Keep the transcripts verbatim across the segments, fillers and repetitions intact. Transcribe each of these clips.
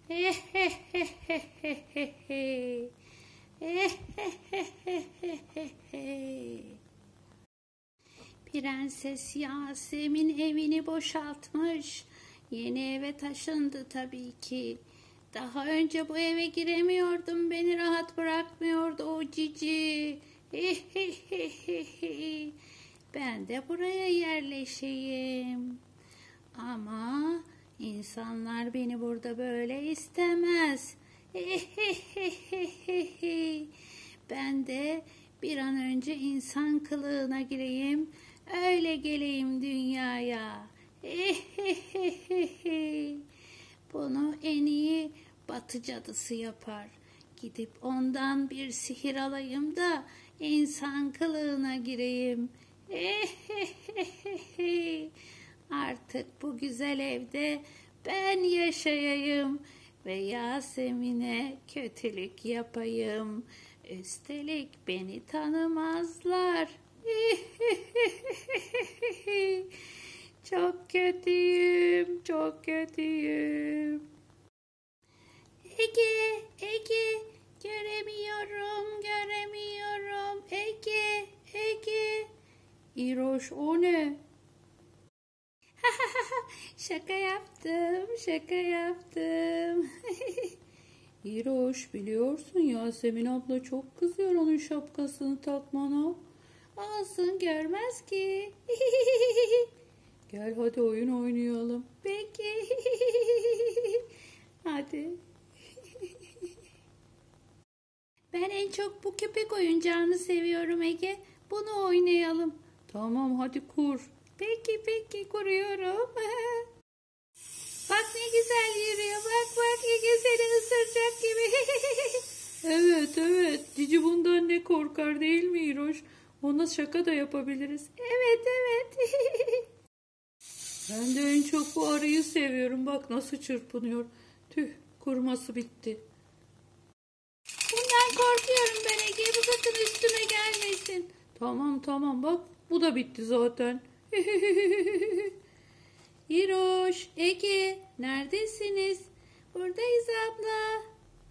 Prenses Yasemin evini boşaltmış. Yeni eve taşındı tabii ki. Daha önce bu eve giremiyordum. Beni rahat bırakmıyordu o cici. Ben de buraya yerleşeyim. Ama insanlar beni burada böyle istemez. Ben de bir an önce insan kılığına gireyim. Öyle geleyim dünyaya. Bunu en iyi Batı cadısı yapar. Gidip ondan bir sihir alayım da insan kılığına gireyim. Artık bu güzel evde ben yaşayayım ve Yasemin'e kötülük yapayım. Üstelik beni tanımazlar. Çok kötüyüm, çok kötüyüm. Ege, Ege, göremiyorum, göremiyorum. Ege, Ege. İroş, o ne? Şaka yaptım, şaka yaptım. İroş, biliyorsun Yasemin abla çok kızıyor onun şapkasını takmana. Olsun, görmez ki. Gel hadi oyun oynayalım. Peki. Hadi. Ben en çok bu köpek oyuncağını seviyorum Ege. Bunu oynayalım. Tamam hadi kur. Peki peki kuruyorum. Bak ne güzel yürüyor. Bak bak Ege seni ısıracak gibi. Evet evet. Cici bundan ne korkar değil mi İroş? Ona şaka da yapabiliriz. Evet evet. Ben de en çok bu arıyı seviyorum. Bak nasıl çırpınıyor. Tüh, kurması bitti. Bundan korkuyorum ben Ege. Bu sakın üstüme gelmesin. Tamam tamam bak. Bu da bitti zaten. İroş, Ege neredesiniz? Buradayız abla.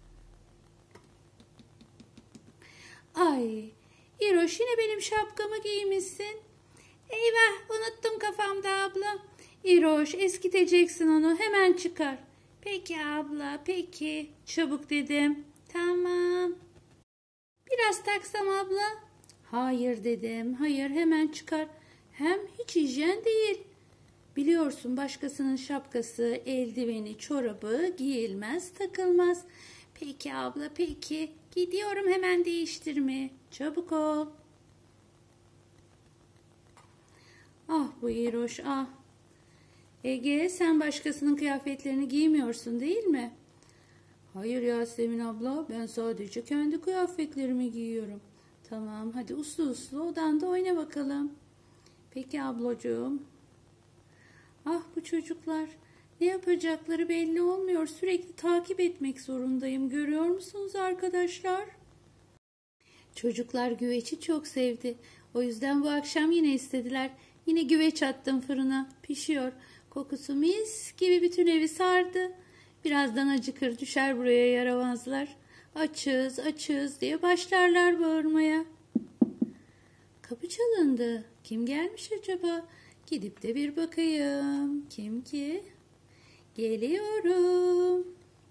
Ay, İroş yine benim şapkamı giymişsin. Eyvah unuttum kafamda abla. İroş eskiteceksin onu hemen çıkar. Peki abla peki. Çabuk dedim. Tamam. Biraz taksam abla. Hayır dedim. Hayır hemen çıkar. Hem hiç hijyen değil. Biliyorsun başkasının şapkası, eldiveni, çorabı giyilmez, takılmaz. Peki abla peki. Gidiyorum hemen değiştirmeye. Çabuk ol. Ah bu İroş ah. Ege sen başkasının kıyafetlerini giymiyorsun değil mi? Hayır Yasemin abla ben sadece kendi kıyafetlerimi giyiyorum. Tamam hadi uslu uslu odanda oyna bakalım. Peki ablacığım. Ah bu çocuklar ne yapacakları belli olmuyor. Sürekli takip etmek zorundayım. Görüyor musunuz arkadaşlar? Çocuklar güveci çok sevdi. O yüzden bu akşam yine istediler. Yine güveç attım fırına. Pişiyor. Kokusu mis gibi bütün evi sardı. Birazdan acıkır düşer buraya yaramazlar. Açız açız diye başlarlar bağırmaya. Kapı çalındı. Kim gelmiş acaba? Gidip de bir bakayım. Kim ki? Geliyorum.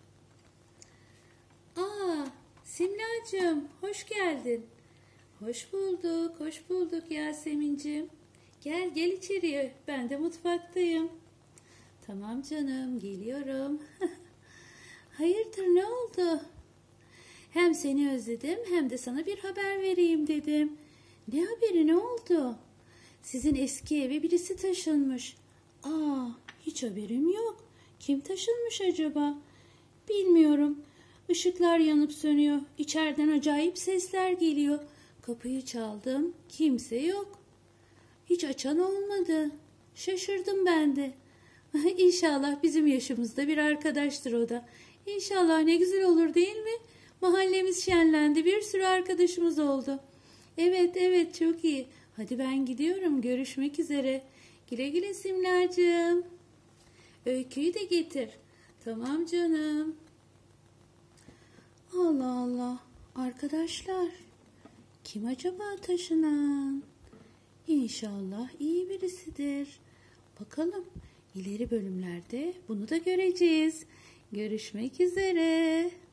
Aa, Simlacığım hoş geldin. Hoş bulduk, hoş bulduk Yasemin'ciğim. Gel, gel içeriye. Ben de mutfaktayım. Tamam canım, geliyorum. Hayırdır, ne oldu? Hem seni özledim hem de sana bir haber vereyim dedim. Ne haberi, ne oldu? Sizin eski eve birisi taşınmış. Aa, hiç haberim yok. Kim taşınmış acaba? Bilmiyorum. Işıklar yanıp sönüyor. İçeriden acayip sesler geliyor. Kapıyı çaldım. Kimse yok. Hiç açan olmadı. Şaşırdım ben de. İnşallah bizim yaşımızda bir arkadaştır o da. İnşallah ne güzel olur değil mi? Mahallemiz şenlendi. Bir sürü arkadaşımız oldu. Evet evet çok iyi. Hadi ben gidiyorum. Görüşmek üzere. Güle güle Simlacığım. Öyküyü de getir. Tamam canım. Allah Allah. Arkadaşlar, kim acaba taşınan? İnşallah iyi birisidir. Bakalım, ileri bölümlerde bunu da göreceğiz. Görüşmek üzere.